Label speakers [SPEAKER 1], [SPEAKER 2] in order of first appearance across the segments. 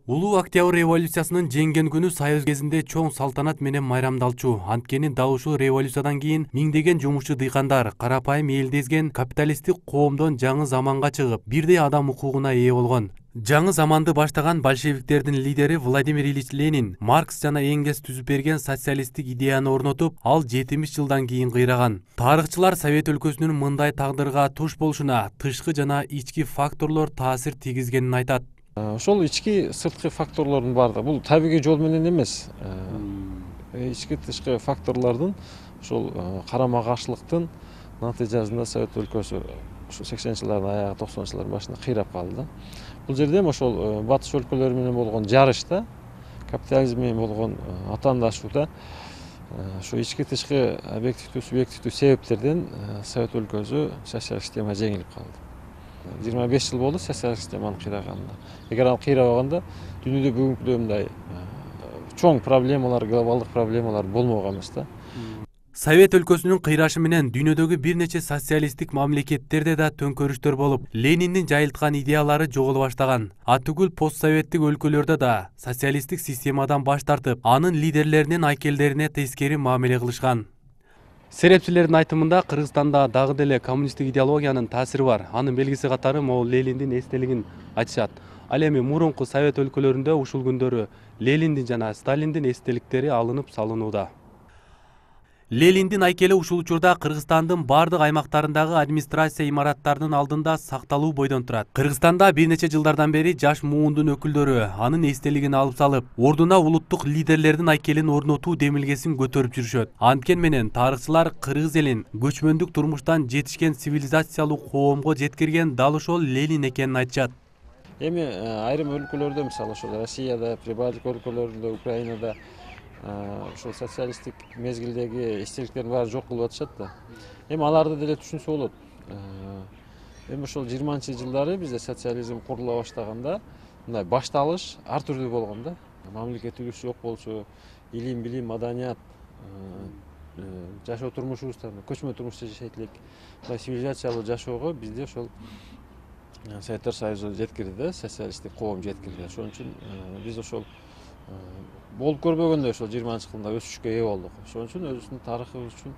[SPEAKER 1] Улуу Октябрь революциясынын жеңген күнү Союз кезинде чоң салтанат менен майрамдалчу. Анткени дал ушул революциядан кийин миңдеген жумушчу дыйкандар карапайым элди эзген капиталисттик коомдон жаңы заманга чыгып, бирдей адам укугуна ээ болгон. Жаңы заманды баштаган большевиктердин лидери Владимир Ильич Ленин Маркс жана Энгельс түзүп берген социалисттик идеяны орнотуп, ал 70 жылдан кийин кыйраган. Тарыхчылар Совет өлкөсүнүн мындай тагдырга туш болушуна тышкы жана ички факторлор таасир тийгизгенин айтат.
[SPEAKER 2] Ошол ички сырткы факторлордун баардыгы бул табигый жол менен эмес. Ички тышкы факторлордун ошол карама каршылыктын натыйжасында Совет өлкөсү ушул 80 жылдардын аягы 90 жылдардын башында кыйрап калды да. Бул жерде ошол батыш өлкөлөрү менен болгон жарышта, капитализм менен болгон атаандашууда ошо ички тышкы объективдүү субъективдүү себептерден Совет өлкөсү социалдык система жеңилип калды. 25 жыл болду социалдык системанын кыйраганына. Эгер ал кыйрабаганда дүйнөдө бүгүнкүдөй мындай чоң проблемалар, глобалдык проблемалар болмогон эмес да.
[SPEAKER 1] Совет өлкөсүнүн кыйрашы менен дүйнөдөгү бир нече социалисттик мамлекеттерде да төңкөрүштөр болуп, Лениндин жайылткан идеялары жоголо баштаган. Атүгүл постсоветтик өлкөлөрдө да социалисттик системадан баш тартып, анын лидерлеринин айкелдерине тескери мамиле кылышкан. Серепчилердин айтымында Кыргызстанда дагы деле коммунисттик идеологиянын таасири бар. Анын белгиси катары могул Лениндин эстелигин айтышат. Ал эми мурунку Совет өлкөлөрүндө ушул күндөрү Лениндин жана Сталиндин эстеликтери алынып салынууда. Лениндин айкели ушул учурда Кыргызстандын бардык аймактарындагы администрация имараттарынын алдында сакталуу бойдон турат. Кыргызстанда бир нече жылдардан бери жаш муундун өкүлдөрү анын эстелигин алып салып, ордуна улуттук лидерлердин айкелин орнотуу демилгесин көтөрүп жүрүшөт. Анткени менен тарыхчылар кыргыз элин көчмөндүк турмуштан жетишкен цивилизациялуу коомго жеткирген дал ошол Ленин экенин айтышат.
[SPEAKER 2] Эми айрым өлкөлөрдө, мисалы ошол Россияда, Прибалтика өлкөлөрүндө, Украинада ошол социалисттик мезгилдеги эстеликтердин баары жок болуп атышат да. Эми аларды деле түшүнсө болот. Эми ошол 20-жылдары бизде социализм курула баштаганда мындай башталыш ар түрдүү болгон да. Мамлекеттүүлүк жок болчу, илим, билим, маданият, жашоо турмушубузда көчмө турмушта жашайт элек. Мындай цивилизациялуу жашоого бизде ошол Советтер Союзу жеткирди да, социалисттик коом жеткирди. Ошон үчүн биз ошол болуп көрбөгөндөй ошол 20-жылда өсүшкө ээ болдук. Ошон үчүн өзүбүздүн тарыхыбыз үчүн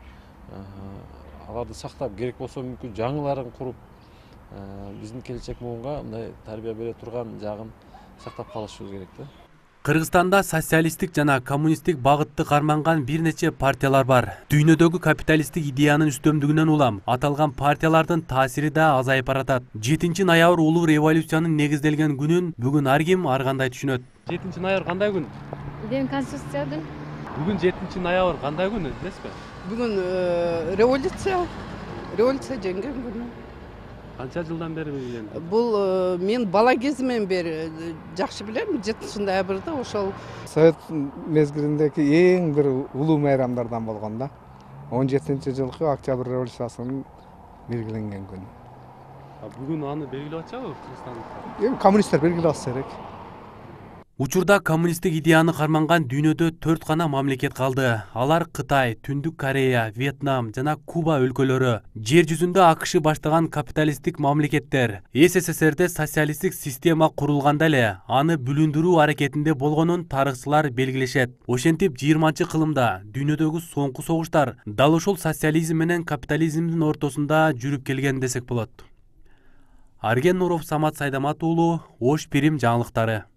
[SPEAKER 2] аларды сактап, керек болсо мүмкүн жаңыларын куруп, биздин келечек муунга мындай тарбия бере турган жагын сактап калышыбыз керек да.
[SPEAKER 1] Кыргызстанда социалисттик жана коммунисттик багытты карманган бир нече партиялар бар. Дүйнөдөгү капиталисттик идеянын үстөмдүгүнөн улам аталган партиялардын таасири да азайып баратат. 7-ноябрь улуу революциянын негизделген күнүн бүгүн ар ким ар кандай түшүнөт. 7-ноябрь кандай күн?
[SPEAKER 3] Ден конституциядын.
[SPEAKER 1] Бүгүн 7-ноябрь кандай күн, билесизби?
[SPEAKER 3] Бүгүн революция жеңген күнү.
[SPEAKER 1] Канча жылдан бери билген?
[SPEAKER 3] Бул мен бала кезимден бери жакшы билем. 7-ноябрда ошол
[SPEAKER 4] Совет мезгилиндеги эң бир улуу майрамдардан болгон да. 17-жылкы Октябрь революциясынын белгиленген күнү.
[SPEAKER 1] Бүгүн аны белгилеп атышабы Кыргызстандыктар?
[SPEAKER 4] Эми коммунисттер белгилеп атса керек.
[SPEAKER 1] Учурда коммунисттик идеяны карманган дүйнөдө 4 гана мамлекет калды. Алар Кытай, Түндүк Корея, Вьетнам жана Куба өлкөлөрү. Жер жүзүндө АКШ баштаган капиталисттик мамлекеттер. СССРде социалисттик система курулганда эле аны бүлүндүрүү аракетинде болгонун тарыхчылар белгилешет. Ошентип 20-кылымда дүйнөдөгү соңку согуштар дал ошол социализм менен капитализмдин ортосунда жүрүп келген десек болот. Арген Нуров, Самат Сайдамат уулу, Ош Пирим жаңылыктары.